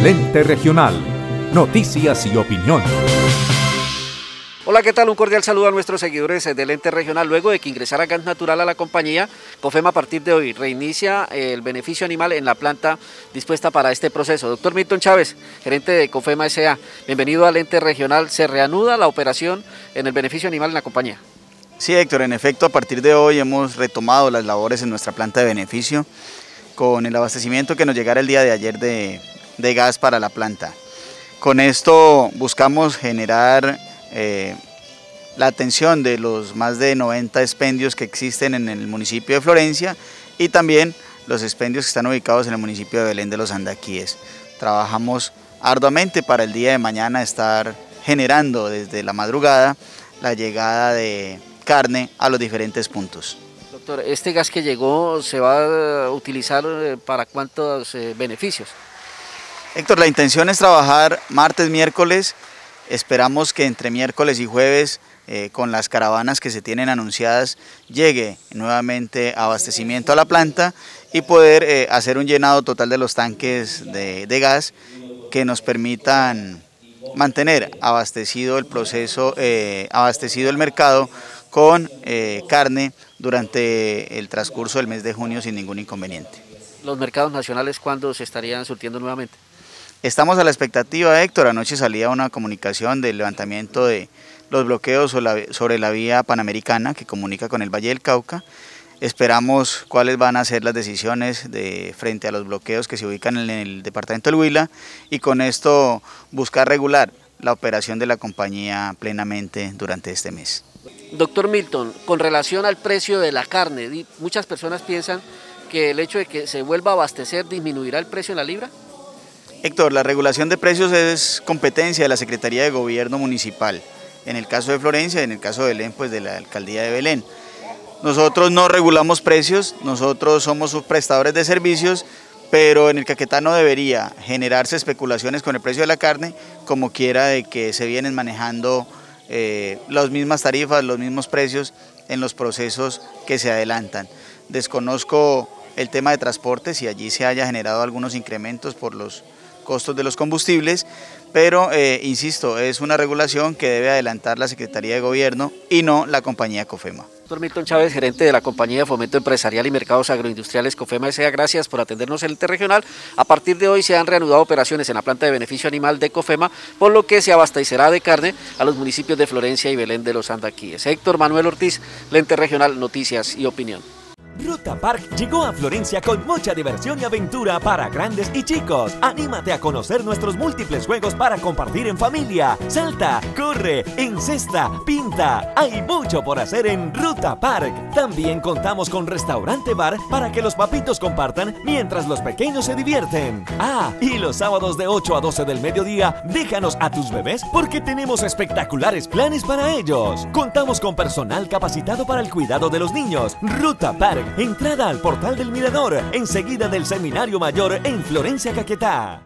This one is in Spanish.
El Ente Regional. Noticias y opinión. Hola, ¿qué tal? Un cordial saludo a nuestros seguidores del Ente Regional. Luego de que ingresara gas natural a la compañía, COFEMA a partir de hoy reinicia el beneficio animal en la planta dispuesta para este proceso. Doctor Milton Chávez, gerente de COFEMA S.A., bienvenido al Ente Regional. ¿Se reanuda la operación en el beneficio animal en la compañía? Sí, Héctor, en efecto, a partir de hoy hemos retomado las labores en nuestra planta de beneficio con el abastecimiento que nos llegara el día de ayer de gas para la planta. Con esto buscamos generar la atención de los más de 90 expendios que existen en el municipio de Florencia y también los expendios que están ubicados en el municipio de Belén de los Andaquíes. Trabajamos arduamente para el día de mañana estar generando desde la madrugada la llegada de carne a los diferentes puntos. Doctor, ¿este gas que llegó se va a utilizar para cuántos beneficios? Héctor, la intención es trabajar martes, miércoles. Esperamos que entre miércoles y jueves, con las caravanas que se tienen anunciadas, llegue nuevamente abastecimiento a la planta y poder hacer un llenado total de los tanques de gas que nos permitan mantener abastecido el proceso, abastecido el mercado con carne durante el transcurso del mes de junio sin ningún inconveniente. ¿Los mercados nacionales cuándo se estarían surtiendo nuevamente? Estamos a la expectativa, Héctor. Anoche salía una comunicación del levantamiento de los bloqueos sobre la vía panamericana que comunica con el Valle del Cauca. Esperamos cuáles van a ser las decisiones frente a los bloqueos que se ubican en el departamento del Huila y con esto buscar regular la operación de la compañía plenamente durante este mes. Doctor Milton, con relación al precio de la carne, muchas personas piensan que el hecho de que se vuelva a abastecer disminuirá el precio en la libra. Héctor, la regulación de precios es competencia de la Secretaría de Gobierno Municipal. En el caso de Florencia y en el caso de Belén, pues de la Alcaldía de Belén. Nosotros no regulamos precios, nosotros somos subprestadores de servicios, pero en el Caquetá no debería generarse especulaciones con el precio de la carne, como quiera de que se vienen manejando las mismas tarifas, los mismos precios en los procesos que se adelantan. Desconozco el tema de transporte, si allí se haya generado algunos incrementos por los costos de los combustibles, pero insisto, es una regulación que debe adelantar la Secretaría de Gobierno y no la compañía COFEMA. Doctor Milton Chávez, gerente de la Compañía de Fomento Empresarial y Mercados Agroindustriales COFEMA S.A., gracias por atendernos en el Ente Regional. A partir de hoy se han reanudado operaciones en la planta de beneficio animal de COFEMA, por lo que se abastecerá de carne a los municipios de Florencia y Belén de los Andaquíes. Héctor Manuel Ortiz, el Ente Regional, Noticias y Opinión. Ruta Park llegó a Florencia con mucha diversión y aventura para grandes y chicos. Anímate a conocer nuestros múltiples juegos para compartir en familia. Salta, corre, encesta, pinta. Hay mucho por hacer en Ruta Park. También contamos con restaurante bar para que los papitos compartan mientras los pequeños se divierten. Ah, y los sábados de 8 a 12 del mediodía, déjanos a tus bebés porque tenemos espectaculares planes para ellos. Contamos con personal capacitado para el cuidado de los niños. Ruta Park. Entrada al portal del Mirador, enseguida del Seminario Mayor en Florencia, Caquetá.